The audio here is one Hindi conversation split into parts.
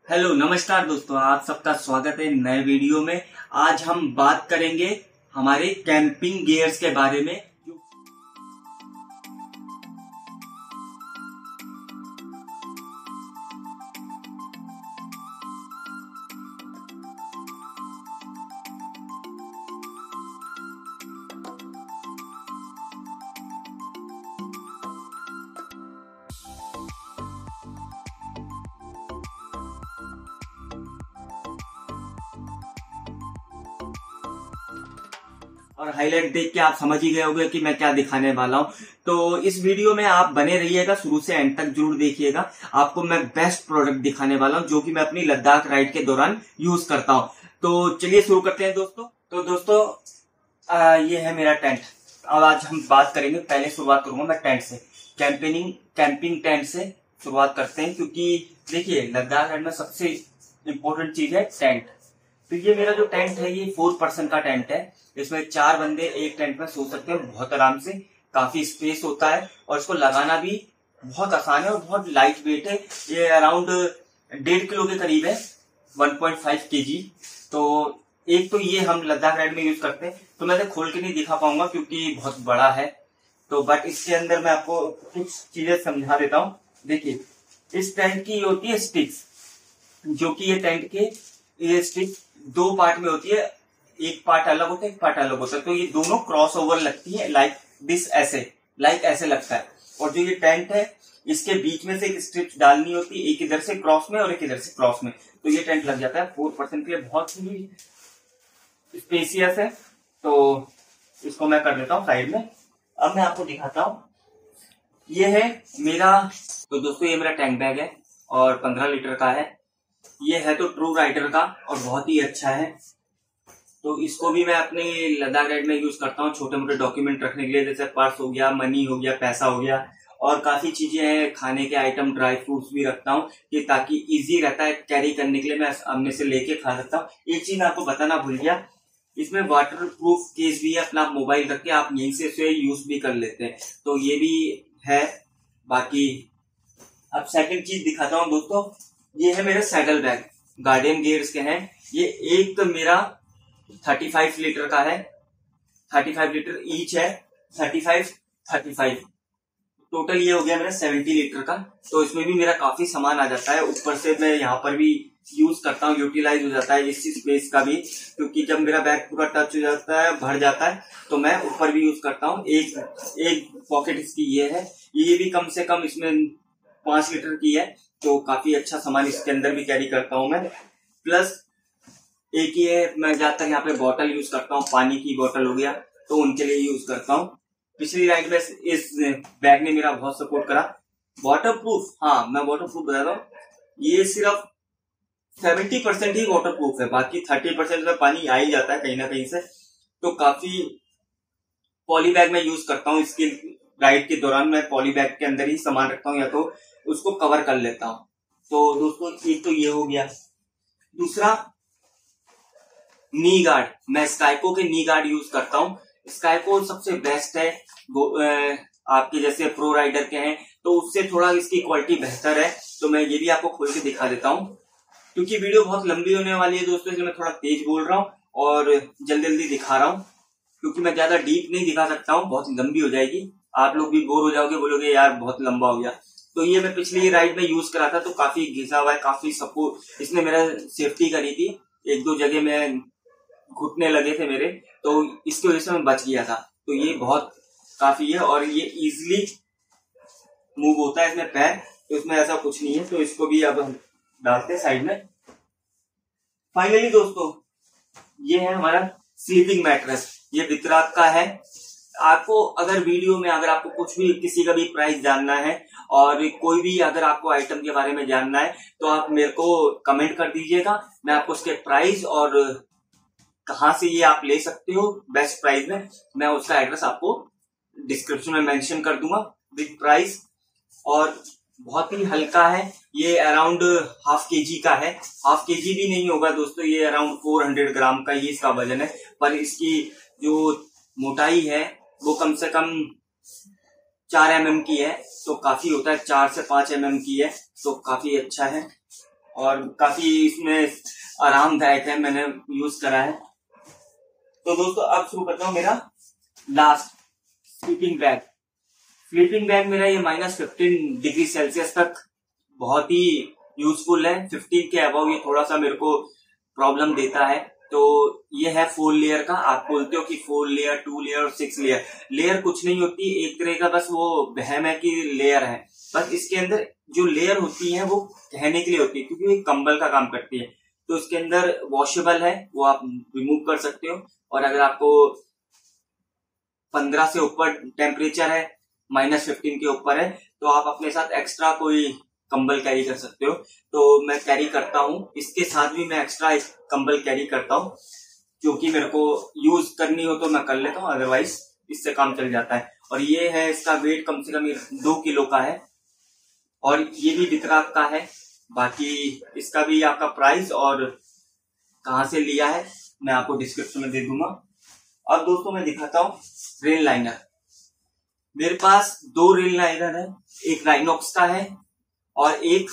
हेलो नमस्कार दोस्तों, आप सबका स्वागत है नए वीडियो में। आज हम बात करेंगे हमारे कैंपिंग गियर्स के बारे में। और हाईलाइट देख के आप समझ ही गए होंगे कि मैं क्या दिखाने वाला हूं। तो इस वीडियो में आप बने रहिएगा, शुरू से एंड तक जरूर देखिएगा। आपको मैं बेस्ट प्रोडक्ट दिखाने वाला हूं जो कि मैं अपनी लद्दाख राइड के दौरान यूज करता हूं। तो चलिए शुरू करते हैं दोस्तों। तो दोस्तों ये है मेरा टेंट। अब आज हम बात करेंगे, पहले शुरुआत करूंगा मैं टेंट से। कैंपिंग टेंट से शुरुआत करते हैं, क्योंकि देखिए लद्दाख राइड में सबसे इम्पोर्टेंट चीज है टेंट। तो ये मेरा जो टेंट है ये 4 पर्सन का टेंट है। इसमें 4 बंदे एक टेंट में सो सकते हैं बहुत आराम से। काफी स्पेस होता है और इसको लगाना भी बहुत आसान है और बहुत लाइट वेट है। ये अराउंड 1.5 किलो के करीब है, 1.5 kg। तो एक तो ये हम लद्दाख राइड में यूज करते हैं। तो मैं खोल के नहीं दिखा पाऊंगा क्योंकि बहुत बड़ा है। तो बट इसके अंदर मैं आपको कुछ चीजें समझा देता हूँ। देखिए इस टेंट की होती है स्टिक्स, जो कि ये टेंट के ये स्टिक 2 पार्ट में होती है। एक पार्ट अलग होता है, एक पार्ट अलग होता है। तो ये दोनों क्रॉस ओवर लगती है, लाइक दिस, ऐसे लगता है। और जो ये टेंट है इसके बीच में से एक स्ट्रिप डालनी होती है, एक इधर से क्रॉस में और एक इधर से क्रॉस में। तो ये टेंट लग जाता है 4 पर्सन के लिए, बहुत ही स्पेसियस है। तो इसको मैं कर देता हूँ साइड में। अब मैं आपको दिखाता हूँ, ये है मेरा। तो दोस्तों ये मेरा टैंक बैग है और 15 लीटर का है। ये है तो ट्रू राइडर का और बहुत ही अच्छा है। तो इसको भी मैं अपने लद्दाख राइड में यूज करता हूँ छोटे मोटे डॉक्यूमेंट रखने के लिए, जैसे पर्स हो गया, मनी हो गया, पैसा हो गया, और काफी चीजें हैं, खाने के आइटम, ड्राई फ्रूट्स भी रखता हूँ कि ताकि इजी रहता है कैरी करने के लिए। मैं सामने से लेके खा सकता हूँ। एक चीज मैं आपको बताना भूल गया, इसमें वाटर प्रूफ केस भी है। अपना मोबाइल रख के आप यहीं से उसे यूज भी कर लेते हैं, तो ये भी है। बाकी अब सेकंड चीज दिखाता हूँ दोस्तों। ये है मेरा सैडल बैग, गार्डियन गियर्स के हैं। ये एक तो मेरा 35 लीटर का है, 35 लीटर ईच है, 35 टोटल ये हो गया मेरा 70 लीटर का। तो इसमें भी मेरा काफी सामान आ जाता है। ऊपर से मैं यहाँ पर भी यूज करता हूँ, यूटिलाइज हो जाता है इस स्पेस का भी, क्योंकि जब मेरा बैग पूरा टच हो जाता है, भर जाता है, तो मैं ऊपर भी यूज करता हूँ। एक पॉकेट इसकी ये है, ये भी कम से कम इसमें 5 लीटर की है। तो काफी अच्छा सामान इसके अंदर भी कैरी करता हूँ मैं। प्लस एक ये मैं ज्यादातर यहाँ पे बॉटल यूज करता हूँ, पानी की बॉटल हो गया, तो उनके लिए यूज करता हूँ। पिछली राइड में इस बैग ने मेरा बहुत सपोर्ट करा। वाटर प्रूफ, हाँ मैं वाटर प्रूफ बता रहा हूँ, ये सिर्फ 70% ही वाटर प्रूफ है, बाकी 30% में पानी आ ही जाता है कहीं ना कहीं से। तो काफी पॉली बैग में यूज करता हूँ। इसकी राइड के दौरान मैं पॉली बैग के अंदर ही सामान रखता हूँ या तो उसको कवर कर लेता हूँ। तो दोस्तों एक तो ये हो गया। दूसरा नी गार्ड, मैं स्काइको के नी गार्ड यूज करता हूँ। स्काइको सबसे बेस्ट है, वो आपके जैसे प्रो राइडर के हैं तो उससे थोड़ा इसकी क्वालिटी बेहतर है। तो मैं ये भी आपको खोल के दिखा देता हूँ, क्योंकि वीडियो बहुत लंबी होने वाली है दोस्तों, इसलिए मैं थोड़ा तेज बोल रहा हूँ और जल्दी जल्दी दिखा रहा हूँ, क्योंकि मैं ज्यादा डीप नहीं दिखा सकता हूँ, बहुत लंबी हो जाएगी, आप लोग भी बोर हो जाओगे, बोलोगे यार बहुत लंबा हो गया। तो ये मैं पिछली राइड में यूज करा था, तो काफी घिसा हुआ है, काफी सपोर्ट इसने मेरा सेफ्टी करी थी। 1-2 जगह में घुटने लगे थे मेरे, तो इसकी वजह से मैं बच गया था। तो ये बहुत काफी है और ये इजीली मूव होता है इसमें पैर, तो इसमें ऐसा कुछ नहीं है। तो इसको भी अब हम डालते हैं साइड में। फाइनली दोस्तों ये है हमारा स्लीपिंग मैट्रेस, ये वितराग का है। आपको अगर वीडियो में अगर आपको कुछ भी किसी का भी प्राइस जानना है और कोई भी अगर आपको आइटम के बारे में जानना है, तो आप मेरे को कमेंट कर दीजिएगा। मैं आपको उसके प्राइस और कहाँ से ये आप ले सकते हो बेस्ट प्राइस में, मैं उसका एड्रेस आपको डिस्क्रिप्शन में मेंशन कर दूंगा विद प्राइस। और बहुत ही हल्का है, ये अराउंड 1/2 kg का है। 1/2 kg भी नहीं होगा दोस्तों, ये अराउंड 400 ग्राम का ही इसका वजन है। पर इसकी जो मोटाई है वो कम से कम 4 mm की है, तो काफी होता है, 4 से 5 mm की है, तो काफी अच्छा है। और काफी इसमें आरामदायक है, मैंने यूज करा है। तो दोस्तों अब शुरू करता हूँ मेरा last sleeping bag. Sleeping bag मेरा ये -15 डिग्री सेल्सियस तक बहुत ही यूजफुल है। 15 के अबव ये थोड़ा सा मेरे को प्रॉब्लम देता है। तो ये है 4 लेयर का। आप बोलते हो कि 4 लेयर, 2 लेयर और 6 लेयर। लेयर कुछ नहीं होती, एक तरह का बस वो वहम है कि लेयर है। बस इसके अंदर जो लेयर होती है वो कहने के लिए होती है, क्योंकि ये कंबल का काम करती है। तो इसके अंदर वॉशेबल है, वो आप रिमूव कर सकते हो। और अगर आपको 15 से ऊपर टेम्परेचर है, -15 के ऊपर है, तो आप अपने साथ एक्स्ट्रा कोई कंबल कैरी कर सकते हो। तो मैं कैरी करता हूँ, इसके साथ भी मैं एक्स्ट्रा एक कंबल कैरी करता हूँ, क्योंकि मेरे को यूज करनी हो तो मैं कर लेता हूँ, अदरवाइज इससे काम चल जाता है। और ये है, इसका वेट कम से कम 2 किलो का है और ये भी विक्रांत का है। बाकी इसका भी आपका प्राइस और कहाँ से लिया है मैं आपको डिस्क्रिप्शन में दे दूंगा। अब दोस्तों मैं दिखाता हूँ रेन लाइनर। मेरे पास 2 रेन लाइनर है, एक राइनॉक्स का है और एक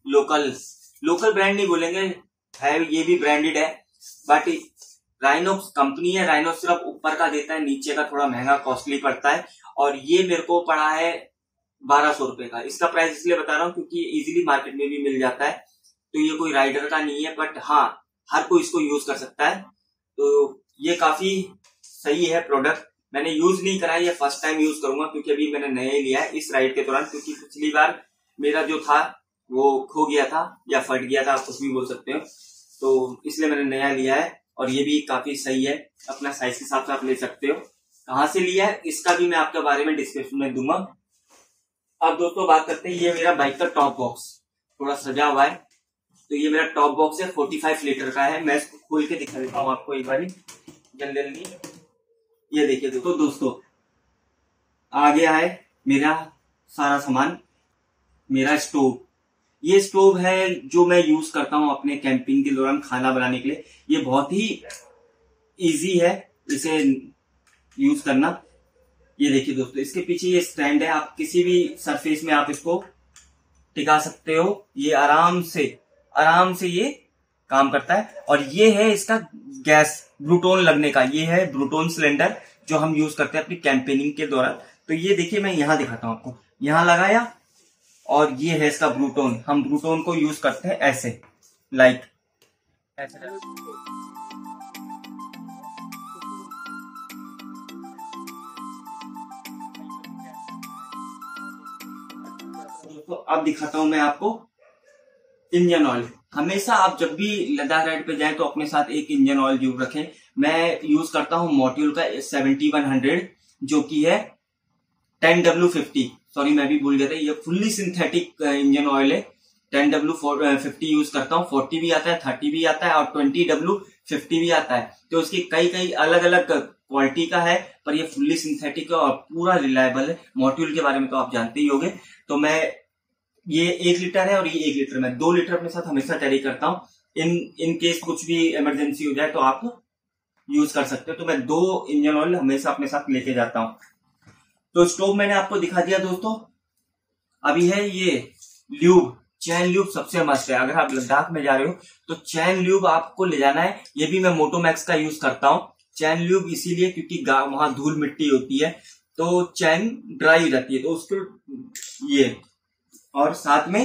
लोकल ब्रांड नहीं बोलेंगे, है ये भी ब्रांडेड है, बट राइनॉक्स कंपनी है। राइनॉक्स सिर्फ ऊपर का देता है, नीचे का थोड़ा महंगा कॉस्टली पड़ता है। और ये मेरे को पड़ा है 1200 रुपए का। इसका प्राइस इसलिए बता रहा हूँ क्योंकि इजीली मार्केट में भी मिल जाता है। तो ये कोई राइडर का नहीं है, बट हाँ हर कोई इसको यूज कर सकता है। तो ये काफी सही है प्रोडक्ट। मैंने यूज नहीं करा है, ये फर्स्ट टाइम यूज करूंगा, क्योंकि अभी मैंने नया लिया है इस राइड के दौरान। क्योंकि पिछली बार मेरा जो था वो खो गया था या फट गया था, आप कुछ भी बोल सकते हो, तो इसलिए मैंने नया लिया है। और ये भी काफी सही है, अपना साइज के हिसाब से आप ले सकते हो। कहाँ से लिया है इसका भी मैं आपके बारे में डिस्क्रिप्शन में दूंगा। अब दोस्तों बात करते हैं, ये मेरा बाइक का टॉप बॉक्स थोड़ा सजा हुआ है। तो ये मेरा टॉप बॉक्स है, 45 लीटर का है। मैं इसको खोल के दिखा देता हूँ आपको एक बार जल्दी। ये देखिए तो दोस्तों आ गया है मेरा सारा सामान। मेरा स्टोव, ये स्टोव है जो मैं यूज करता हूं अपने कैंपिंग के दौरान खाना बनाने के लिए। ये बहुत ही इजी है इसे यूज करना। ये देखिए दोस्तों, इसके पीछे ये स्टैंड है, आप किसी भी सरफेस में आप इसको टिका सकते हो। ये आराम से ये काम करता है। और ये है इसका गैस ब्रूटोन लगने का, ये है ब्रूटोन सिलेंडर जो हम यूज करते हैं अपनी कैंपेनिंग के दौरान। तो ये देखिए मैं यहां दिखाता हूं आपको, यहां लगाया और ये है इसका ब्रूटोन। हम ब्रूटोन को यूज करते हैं ऐसे, लाइक ऐसे। तो अब दिखाता हूं मैं आपको इंजन ऑयल। हमेशा आप जब भी लद्दाख राइड पे जाएं तो अपने साथ एक इंजन ऑयल जरूर रखें। मैं यूज करता हूं मॉड्यूल का 7100, जो कि है 10W50। सॉरी मैं भी भूल गया था, ये फुल्ली सिंथेटिक इंजन ऑयल है। 10W50 यूज करता हूँ। 40 भी आता है, 30 भी आता है और 20W50 भी आता है। तो उसकी कई अलग अलग क्वालिटी का है, पर ये फुल्ली सिंथेटिक है और पूरा रिलायबल है। मॉड्यूल के बारे में तो आप जानते ही होंगे। तो मैं ये 1 लीटर है और ये 1 लीटर, मैं 2 लीटर अपने साथ हमेशा कैरी करता हूँ। इन केस कुछ भी इमरजेंसी हो जाए तो आप यूज कर सकते हो। तो मैं 2 इंजन ऑयल हमेशा अपने साथ लेके जाता हूँ। तो स्टोव मैंने आपको दिखा दिया दोस्तों। अभी है ये ल्यूब, चैन ल्यूब सबसे मस्त है। अगर आप लद्दाख में जा रहे हो तो चैन ल्यूब आपको ले जाना है। ये भी मैं मोटोमैक्स का यूज करता हूँ। चैन ल्यूब इसीलिए क्योंकि वहां धूल मिट्टी होती है तो चैन ड्राई हो जाती है, तो उसको ये, और साथ में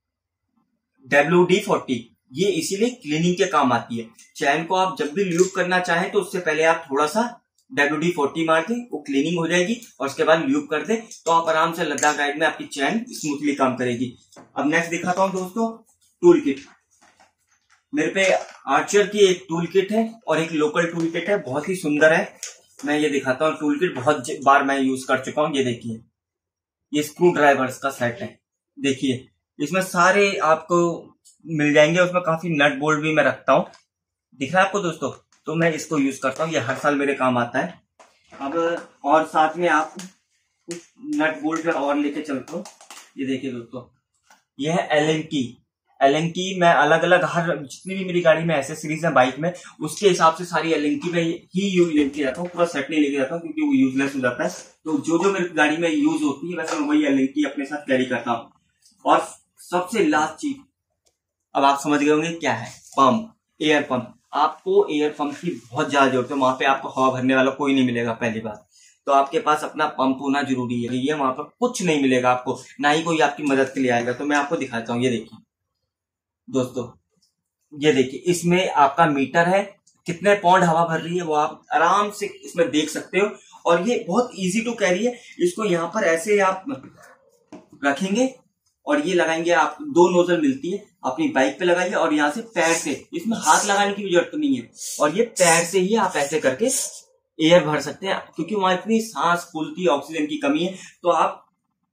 WD-40, ये इसीलिए क्लीनिंग के काम आती है। चैन को आप जब भी ल्यूब करना चाहें तो उससे पहले आप थोड़ा सा WD-40 मार दे, वो क्लीनिंग हो जाएगी और उसके बाद ल्यूब कर दे, तो आप आराम से लद्दाख राइड में आपकी चैन स्मूथली काम करेगी। अब नेक्स्ट दिखाता हूं दोस्तों टूल किट। मेरे पे आर्चर की एक टूल किट है और एक लोकल टूल किट है, बहुत ही सुंदर है। मैं ये दिखाता हूँ टूल किट, बहुत बार मैं यूज कर चुका हूँ। ये देखिए, ये स्क्रू ड्राइवर्स का सेट है। देखिए इसमें सारे आपको मिल जाएंगे, उसमें काफी नट बोल्ट भी मैं रखता हूँ। दिख रहा है आपको दोस्तों? तो मैं इसको यूज करता हूँ, ये हर साल मेरे काम आता है। अब और साथ में आप कुछ नट बोल्ट और लेके चलता हूँ। ये देखिए दोस्तों, ये है एलन की। मैं अलग अलग हर जितनी भी मेरी गाड़ी में एसेसरीज है बाइक में, उसके हिसाब से सारी एलन की मैं ही लेके जाता हूँ। पूरा सेट नहीं लेके जाता हूँ क्योंकि वो यूजलेस हो जाता है। तो जो मेरी गाड़ी में यूज होती है वैसे मैं वही एलन की अपने साथ कैरी करता हूँ। और सबसे लास्ट चीज, अब आप समझ गए होंगे क्या है पंप, एयर पंप। आपको एयर पंप की बहुत ज्यादा जरूरत है, वहां पे आपको हवा भरने वाला कोई नहीं मिलेगा पहली बात, तो आपके पास अपना पंप होना जरूरी है। ये वहां पर कुछ नहीं मिलेगा आपको, ना ही कोई आपकी मदद के लिए आएगा। तो मैं आपको दिखाता हूँ, ये देखिए दोस्तों, ये देखिए इसमें आपका मीटर है, कितने पौंड हवा भर रही है वो आप आराम से इसमें देख सकते हो। और ये बहुत इजी टू कैरी है। इसको यहाँ पर ऐसे आप रखेंगे और ये लगाएंगे, आप दो नोजल मिलती है, अपनी बाइक पे लगाइए और यहाँ से पैर से, इसमें हाथ लगाने की भी जरूरत नहीं है, और ये पैर से ही आप ऐसे करके एयर भर सकते हैं, क्योंकि वहां इतनी सांस फूलती, ऑक्सीजन की कमी है, तो आप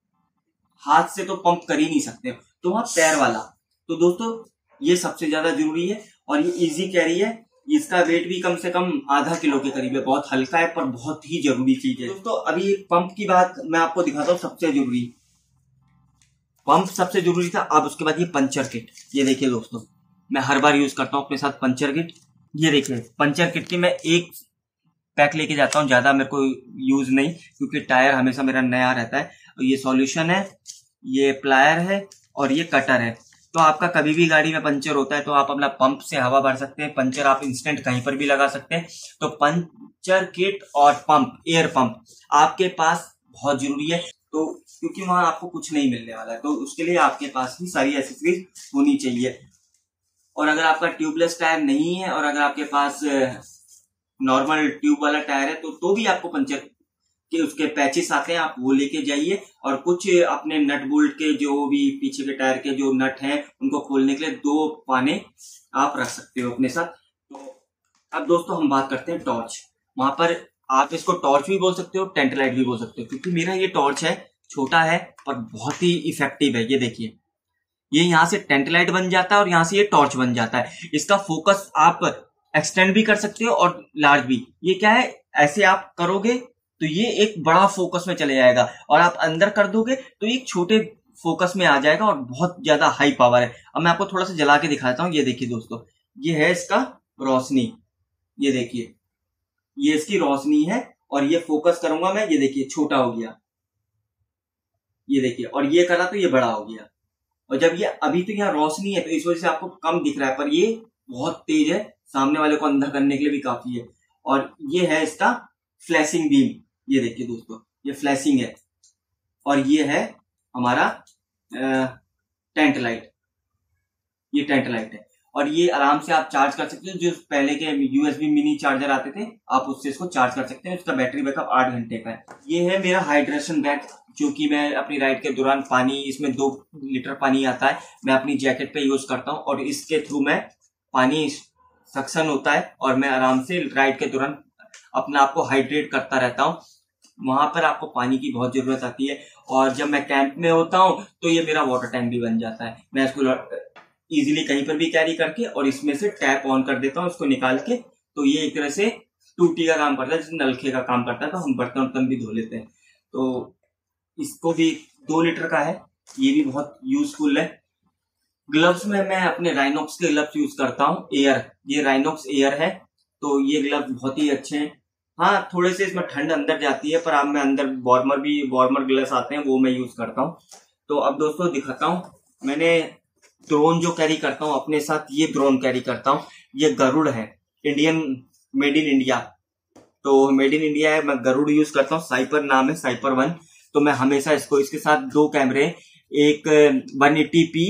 हाथ से तो पंप कर ही नहीं सकते, तो वहां पैर वाला। तो दोस्तों ये सबसे ज्यादा जरूरी है और ये इजी कैरी है। इसका वेट भी कम से कम आधा किलो के करीब है, बहुत हल्का है पर बहुत ही जरूरी चीज है। दोस्तों अभी पंप की बात मैं आपको दिखाता हूँ, सबसे जरूरी पंप सबसे जरूरी था। अब उसके बाद ये पंचर किट, ये देखिए दोस्तों, मैं हर बार यूज करता हूँ अपने साथ पंचर किट। ये देखिए पंचर किट की मैं एक पैक लेके जाता हूँ, ज्यादा मेरे को यूज नहीं, क्योंकि टायर हमेशा मेरा नया रहता है। ये सॉल्यूशन है, ये प्लायर है और ये कटर है। तो आपका कभी भी गाड़ी में पंचर होता है तो आप अपना पंप से हवा भर सकते हैं, पंचर आप इंस्टेंट कहीं पर भी लगा सकते हैं। तो पंचर किट और पंप, एयर पंप आपके पास बहुत जरूरी है, तो क्योंकि वहां आपको कुछ नहीं मिलने वाला है, तो उसके लिए आपके पास भी सारी एसेसरीज होनी चाहिए। और अगर आपका ट्यूबलेस टायर नहीं है और अगर आपके पास नॉर्मल ट्यूब वाला टायर है तो भी आपको पंचर के उसके पैचेस आते हैं, आप वो लेके जाइए। और कुछ अपने नट बोल्ट के जो भी पीछे के टायर के जो नट हैं उनको खोलने के लिए 2 पाने आप रख सकते हो अपने साथ। तो अब दोस्तों हम बात करते हैं टॉर्च। वहां पर आप इसको टॉर्च भी बोल सकते हो, टेंट लाइट भी बोल सकते हो, क्योंकि मेरा ये टॉर्च है, छोटा है पर बहुत ही इफेक्टिव है। ये देखिए, ये यहाँ से टेंट लाइट बन जाता है और यहाँ से ये टॉर्च बन जाता है। इसका फोकस आप एक्सटेंड भी कर सकते हो और लार्ज भी। ये क्या है, ऐसे आप करोगे तो ये एक बड़ा फोकस में चले जाएगा, और आप अंदर कर दोगे तो ये छोटे फोकस में आ जाएगा और बहुत ज्यादा हाई पावर है। अब मैं आपको थोड़ा सा जला के दिखाता हूँ। ये देखिए दोस्तों, ये है इसका रोशनी, ये देखिए ये इसकी रोशनी है, और ये फोकस करूंगा मैं, ये देखिए छोटा हो गया, ये देखिए, और ये करा तो ये बड़ा हो गया। और जब ये अभी तो यहाँ रोशनी है तो इस वजह से आपको कम दिख रहा है, पर ये बहुत तेज है, सामने वाले को अंदर करने के लिए भी काफी है। और ये है इसका फ्लैशिंग बीम, ये देखिए दोस्तों, ये फ्लैशिंग है। और ये है हमारा टेंट लाइट, ये टेंट लाइट है। और ये आराम से आप चार्ज कर सकते हो, जो पहले के यूएसबी मिनी चार्जर आते थे आप उससे इसको चार्ज कर सकते हैं। इसका बैटरी बैकअप 8 घंटे का है। ये है मेरा हाइड्रेशन बैग, जो कि मैं अपनी राइड के दौरान पानी, इसमें 2 लीटर पानी आता है, मैं अपनी जैकेट पे यूज करता हूँ, और इसके थ्रू मैं पानी सक्शन होता है और मैं आराम से राइड के दौरान अपने आप को हाइड्रेट करता रहता हूँ। वहां पर आपको पानी की बहुत जरूरत आती है, और जब मैं कैंप में होता हूँ तो ये मेरा वाटर टैंक भी बन जाता है। मैं इसको इजीली कहीं पर भी कैरी करके और इसमें से टैप ऑन कर देता हूँ इसको निकाल के, तो ये एक तरह से टूटी का काम करता है, जैसे नलखे का काम करता है, तो हम बर्तन वर्तन भी धो लेते हैं। तो इसको भी 2 लीटर का है, ये भी बहुत यूजफुल है। ग्लव्स में मैं अपने राइनॉक्स के ग्लव्स यूज करता हूँ, एयर, ये राइनॉक्स एयर है, तो ये ग्लव्स बहुत ही अच्छे हैं। हाँ थोड़े से इसमें ठंड अंदर जाती है, पर अब मैं अंदर वार्मर ग्लव्स आते हैं वो मैं यूज करता हूँ। तो अब दोस्तों दिखाता हूँ, मैंने ड्रोन जो कैरी करता हूँ अपने साथ, ये ड्रोन कैरी करता हूँ, ये गरुड़ है, इंडियन, मेड इन इंडिया। तो मेड इन इंडिया है, मैं गरुड़ यूज करता हूँ, साइपर नाम है, साइपर 1। तो मैं हमेशा इसको, इसके साथ 2 कैमरे, एक 180p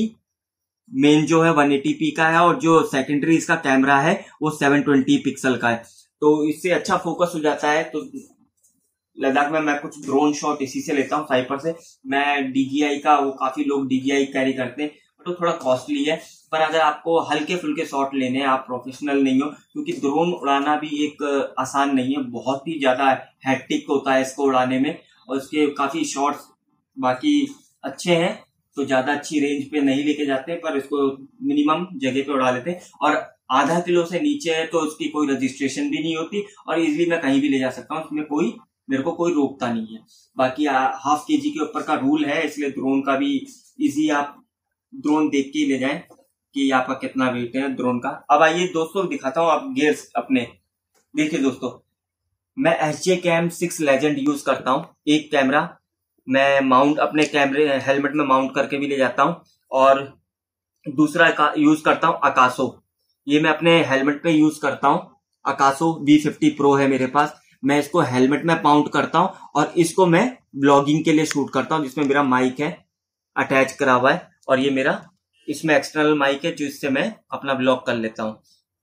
मेन जो है 180p का है, और जो सेकेंडरी इसका कैमरा है वो 720 पिक्सल का है, तो इससे अच्छा फोकस हो जाता है। तो लद्दाख में मैं कुछ ड्रोन शॉट इसी से लेता हूँ, साइपर से। मैं DJI का, वो काफी लोग DJI कैरी करते हैं, तो थोड़ा कॉस्टली है, पर अगर आपको हल्के फुल्के शॉट लेने हैं, आप प्रोफेशनल नहीं हो, क्योंकि ड्रोन उड़ाना भी एक आसान नहीं है, बहुत ही ज्यादा हैक्टिक होता है इसको उड़ाने में, और इसके काफी शॉट्स बाकी अच्छे हैं, तो ज्यादा अच्छी रेंज पे नहीं लेके जाते, पर इसको मिनिमम जगह पे उड़ा लेते हैं। और आधा किलो से नीचे है तो उसकी कोई रजिस्ट्रेशन भी नहीं होती, और इजिली मैं कहीं भी ले जा सकता हूँ, उसमें मेरे को कोई रोकता नहीं है। बाकी ½ kg के ऊपर का रूल है, इसलिए ड्रोन का भी इजी, आप ड्रोन देख के ही ले जाएं कि आपका कितना वेट है ड्रोन का। अब आइए दोस्तों दिखाता हूँ आप गियर्स अपने। देखिए दोस्तों, मैं SJ Cam 6 लेजेंड यूज करता हूँ। एक कैमरा मैं माउंट अपने कैमरे हेलमेट में माउंट करके भी ले जाता हूँ, और दूसरा यूज करता हूँ अकासो। ये मैं अपने हेलमेट पे यूज करता हूँ। अकासो V50 Pro है मेरे पास। मैं इसको हेलमेट में माउंट करता हूँ और इसको मैं ब्लॉगिंग के लिए शूट करता हूँ, जिसमें मेरा माइक है अटैच करा हुआ है और ये मेरा इसमें एक्सटर्नल माइक है जिससे मैं अपना ब्लॉग कर लेता हूँ।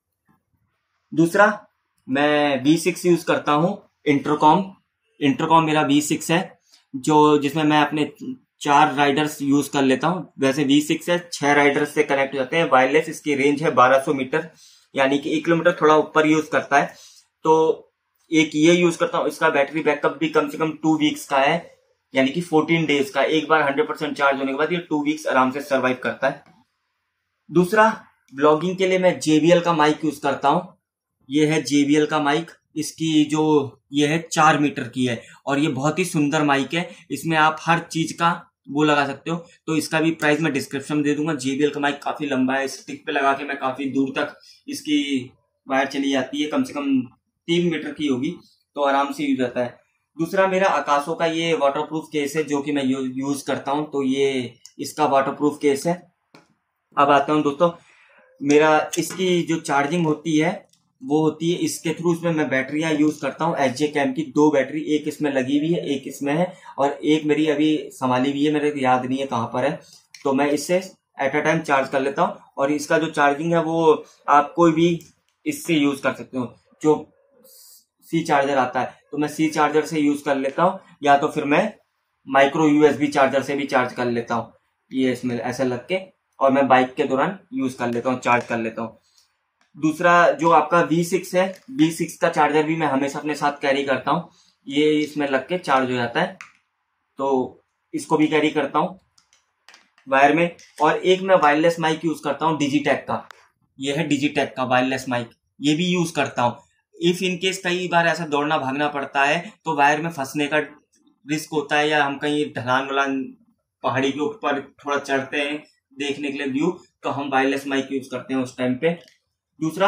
दूसरा मैं V6 यूज करता हूँ। इंटरकॉम मेरा V6 है, जो जिसमें मैं अपने 4 राइडर्स यूज कर लेता हूँ। वैसे V6 है, 6 राइडर्स से कनेक्ट हो जाते हैं। वायरलेस इसकी रेंज है 1200 मीटर, यानी कि 1 किलोमीटर थोड़ा ऊपर यूज करता है। तो एक ये यूज करता हूँ। इसका बैटरी बैकअप भी कम से कम 2 वीक्स का है, यानी कि 14 डेज का। एक बार 100% चार्ज होने के बाद ये 2 वीक्स आराम से सर्वाइव करता है। दूसरा, ब्लॉगिंग के लिए मैं JBL का माइक यूज करता हूँ। ये है JBL का माइक। इसकी जो ये है 4 मीटर की है और ये बहुत ही सुंदर माइक है। इसमें आप हर चीज का वो लगा सकते हो। तो इसका भी प्राइस मैं डिस्क्रिप्शन में दे दूंगा। JBL का माइक काफी लंबा है, स्टिक पे लगा के मैं काफी दूर तक इसकी वायर चली जाती है, कम से कम 3 मीटर की होगी, तो आराम से यूज होता है। दूसरा मेरा अकासो का ये वाटरप्रूफ केस है जो कि मैं यूज करता हूँ। तो ये इसका वाटरप्रूफ केस है। अब आता हूँ दोस्तों, मेरा इसकी जो चार्जिंग होती है वो होती है इसके थ्रू। इसमें मैं बैटरियां यूज करता हूँ SJ कैम की 2 बैटरी, एक इसमें लगी हुई है, एक इसमें है और एक मेरी अभी संभाली हुई है, मेरे को याद नहीं है कहाँ पर है। तो मैं इससे एट अ टाइम चार्ज कर लेता हूँ और इसका जो चार्जिंग है वो आप कोई भी इससे यूज कर सकते हो। जो C चार्जर आता है तो मैं C चार्जर से यूज कर लेता हूँ, या तो फिर मैं माइक्रो USB चार्जर से भी चार्ज कर लेता हूँ। ये इसमें ऐसे लग के और मैं बाइक के दौरान यूज कर लेता हूँ, चार्ज कर लेता हूँ। दूसरा जो आपका V6 है, V6 का चार्जर भी मैं हमेशा अपने साथ कैरी करता हूँ। ये इसमें लग के चार्ज हो जाता है, तो इसको भी कैरी करता हूँ वायर में। और एक मैं वायरलेस माइक यूज करता हूँ डिजिटेक का। ये है डिजिटेक का वायरलेस माइक, ये भी यूज करता हूँ। इफ इन केस कई बार ऐसा दौड़ना भागना पड़ता है तो वायर में फंसने का रिस्क होता है, या हम कहीं ढलान वलान पहाड़ी के ऊपर थोड़ा चढ़ते हैं देखने के लिए व्यू, तो हम वायरलेस माइक यूज करते हैं उस टाइम पे। दूसरा,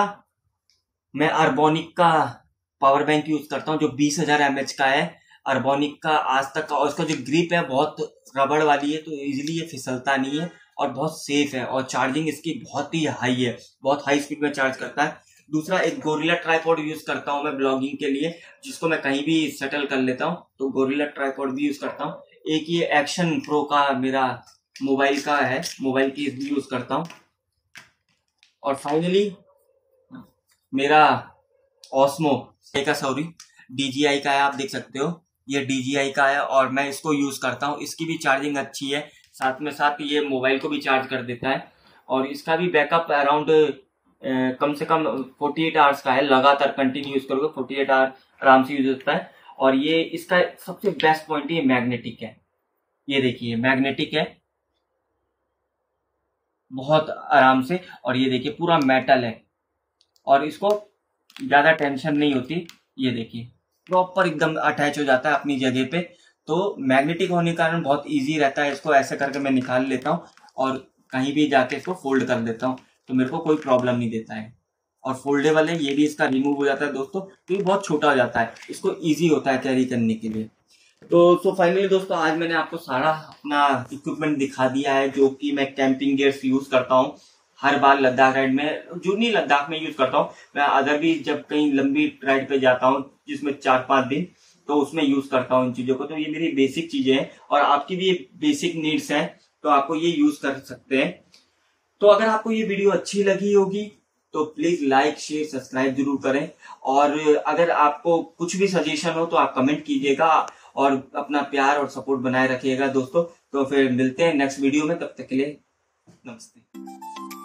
मैं अर्बोनिक का पावर बैंक यूज करता हूँ जो 20,000 mAh का है। अर्बोनिक का आज तक का, और उसका जो ग्रिप है बहुत रबड़ वाली है, तो इजीली ये फिसलता नहीं है और बहुत सेफ है। और चार्जिंग इसकी बहुत ही हाई है, बहुत हाई स्पीड में चार्ज करता है। दूसरा, एक गोरिल्ला ट्राइपॉड यूज करता हूँ मैं ब्लॉगिंग के लिए, जिसको मैं कहीं भी सेटल कर लेता हूँ, तो गोरिल्ला ट्राइपॉड भी यूज करता हूँ। एक ये एक्शन प्रो का मेरा मोबाइल का है, मोबाइल की यूज करता हूँ। और फाइनली मेरा ऑस्मो का DJI का है, आप देख सकते हो, ये DJI का है और मैं इसको यूज करता हूँ। इसकी भी चार्जिंग अच्छी है, साथ में साथ ये मोबाइल को भी चार्ज कर देता है और इसका भी बैकअप अराउंड कम से कम 48 आवर्स का है। लगातार कंटिन्यू यूज करोगे 48 आवर आराम से यूज होता है। और ये इसका सबसे बेस्ट पॉइंट ये मैग्नेटिक है। ये देखिए मैग्नेटिक है बहुत आराम से, और ये देखिए पूरा मेटल है और इसको ज्यादा टेंशन नहीं होती। ये देखिए प्रॉपर एकदम अटैच हो जाता है अपनी जगह पे। तो मैग्नेटिक होने के कारण बहुत इजी रहता है। इसको ऐसे करके मैं निकाल लेता हूँ और कहीं भी जाके इसको फोल्ड कर देता हूँ, तो मेरे को कोई प्रॉब्लम नहीं देता है। और फोल्डेबल है, ये भी इसका रिमूव हो जाता है दोस्तों, तो ये बहुत छोटा हो जाता है, इसको ईजी होता है कैरी करने के लिए। तो फाइनली दोस्तों, आज मैंने आपको सारा अपना इक्विपमेंट दिखा दिया है जो कि मैं कैंपिंग गियर्स यूज करता हूँ हर बार लद्दाख राइड में। जो नहीं लद्दाख में यूज करता हूँ, मैं अदर भी जब कहीं लंबी राइड पे जाता हूँ जिसमें 4-5 दिन, तो उसमें यूज करता हूँ इन चीजों को। तो ये मेरी बेसिक चीजें हैं और आपकी भी बेसिक नीड्स हैं, तो आपको ये यूज कर सकते हैं। तो अगर आपको ये वीडियो अच्छी लगी होगी तो प्लीज लाइक शेयर सब्सक्राइब जरूर करें। और अगर आपको कुछ भी सजेशन हो तो आप कमेंट कीजिएगा और अपना प्यार और सपोर्ट बनाए रखिएगा दोस्तों। तो फिर मिलते हैं नेक्स्ट वीडियो में, तब तक के लिए नमस्ते।